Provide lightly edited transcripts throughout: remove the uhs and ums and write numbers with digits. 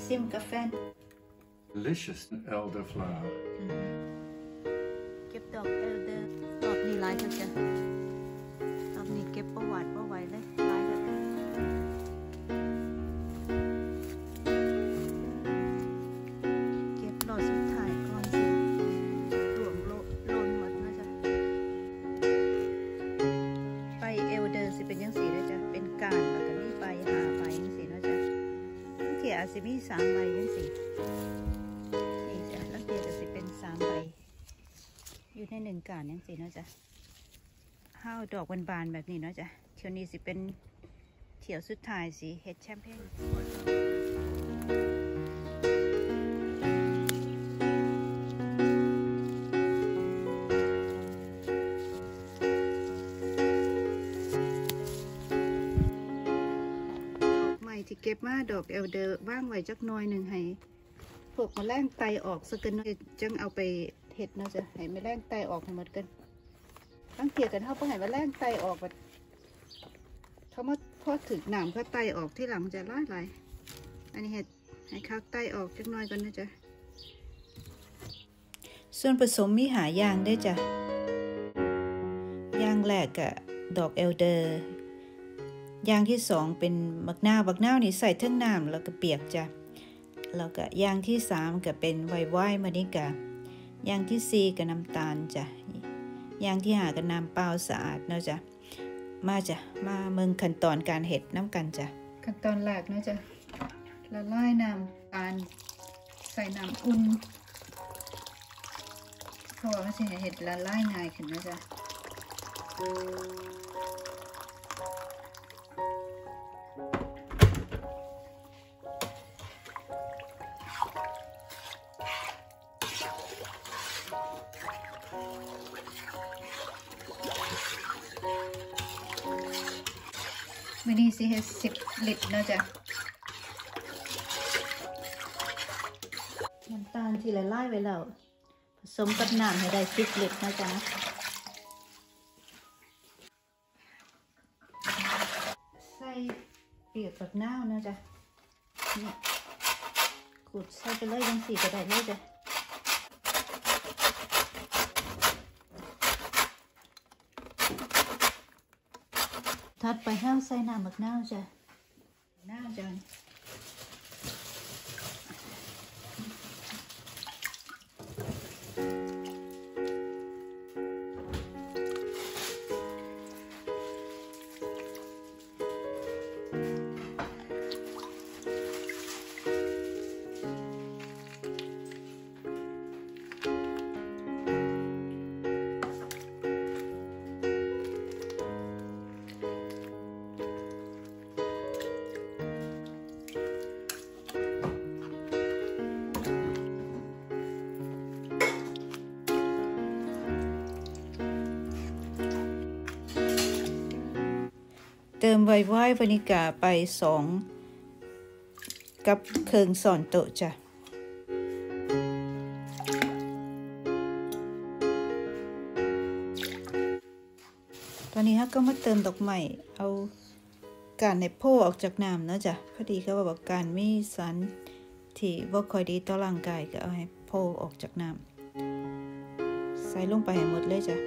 ซิมกาแฟ Delicious elderflower. เก็บดอกเอลเดอร์ดอกนี้หลายแล้วจ้ะดอกนี้เก็บประวัติประไว้เลยหลายแล้วเก็บรอสุดท้ายก่อนสิรวมโลนหมดนะจ๊ะใบเอลเดอร์สิเป็นยังสีนะจ๊ะเป็นก้านแล้วก็มีใบหาใบยังสีนะจ๊ะเที่ยอาจสิมี3 ใบยังสีนี่จ้ะแล้วเที่ยก็สิเป็น3 ใบอยู่ใน1 ก้านยังสีนะจ๊ะห้าวดอกบานๆแบบนี้เนาะจ้ะเที่ยวนี้สิเป็นเที่ยวสุดท้ายสิเฮ็ดแชมเปญที่เก็บมาดอกเอลเดอร์ว่างไว้จักหน่อยหนึ่งให้พวกแมลงไตออกสักกันจังเอาไปเห็ดเนาะจ้ะให้แมลงไตออกให้หมดกันตั้งเกี่ยวกันเขาเพื่อให้แมลงไตออกแบบเขามาพอถึงหนามเขาไตออกที่หลังจะไล่อันนี้เห็ดให้ข้าวไตออกจักหน่อยกันนะจ๊ะส่วนผสมมีหายางได้จ้ะยางแรกกับดอกเอลเดอร์อย่างที่2เป็นบักนาวนี่ใส่ทั้งน้ำแล้วก็เปียกจ้ะแล้วก็อย่างที่3ก็เป็นไวน์มานิกาอย่างที่4ก็น้ำตาลจ้ะอย่างที่5ก็น้ำเปล่าสะอาดเนาะจ้ะมาจ้ะมาเมืองขั้นตอนการเห็ดน้ำกันจ้ะขั้นตอนแรกเนาะจ้ะละลายน้ำตาลใส่น้ำอุ่นเพราะว่ามันจะเห็ดละลายง่ายขึ้นนะจ้ะวันนี้สิเฮ็ด10 ลิตรนะจ๊ะน้ำตาลที่ละลายไว้แล้วผสมกับน้ำให้ได้10 ลิตรนะจ๊ะใส่เปียกบักนาวนะจ๊ะเนี่ยขูดใส่ไปเลยยังสีก็ได้เลยจ้ะถัดไปห้าวใส่น้ำบักนาวจ้ะน้าวจ้ะเติมไวน์วานิกาไป2 กับเครื่องส่อนโต๊ะจ้ะตอนนี้ฮะก็มาเติมดอกไม้เอาการในโพออกจากน้ำนะจ้ะพอดีเขาบอกการมีสารที่บ่ค่อยดีต่อร่างกายก็เอาให้โพออกจากน้ำใส่ลงไปให้หมดเลยจ้ะ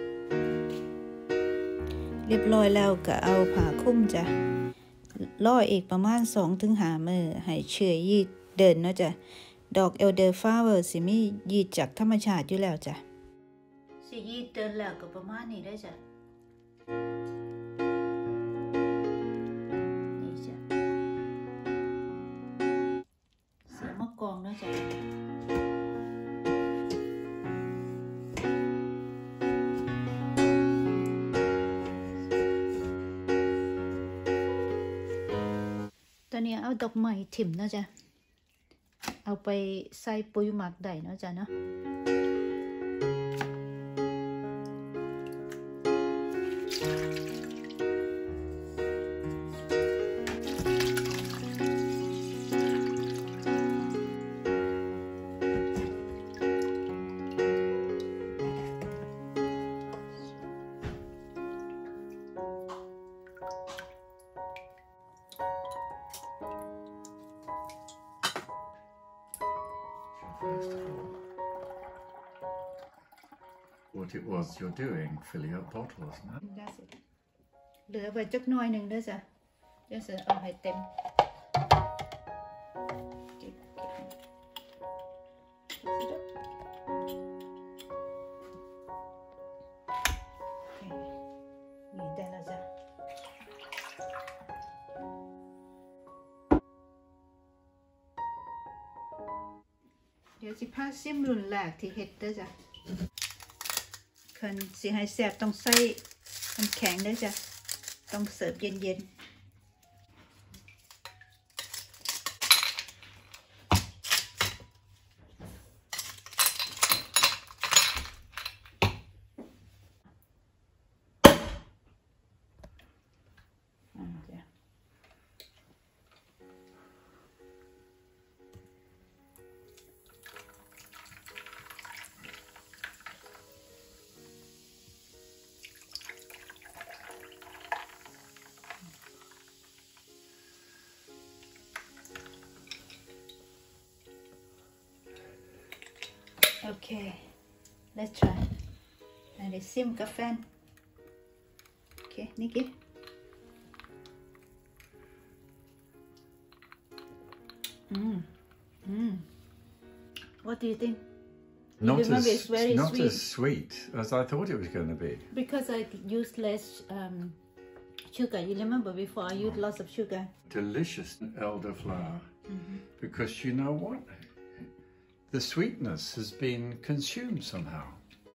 เรียบร้อยแล้วก็เอาผ้าคลุมจ้ะรออีกประมาณ 2-5 มื้อให้เชื้อยีสต์เดินเนาะจ้ะดอกเอลเดอร์ฟลาวเวอร์สิมียีสต์จากธรรมชาติอยู่แล้วจ้ะสิยีสต์เดินแล้วก็ประมาณนี้ได้จ้ะนี่จ้ะเสียมะกองเนาะจ้ะตอนนี้เอาดอกไม้ถิ่มเนาะจ้ะเอาไปใส่ปุ๋ยหมักได้เนาะจ้ะเนาะ what it was you're doing, filling up bottles, no? That's it เหลือไว้จักหน่อยหนึ่งเด้อจ้ะเดี๋ยวจะเอาให้เต็มเก็บนี่ได้แล้วจ้ะเดี๋ยวสิพาซิมรุ่นแรกที่เฮ็ดเด้อจ้ะคันสิให้แซ่บต้องใส่น้ำแข็งเด้อจ้ะต้องเสิร์ฟเย็นๆOkay, let's try. And it's sim kafan. Okay, Nikki. What do you think? Not remember it's very not sweet. as sweet as I thought it was going to be. Because I used less sugar. You remember before I used lots of sugar. Delicious elderflower. Because you know what? The sweetness has been consumed somehow.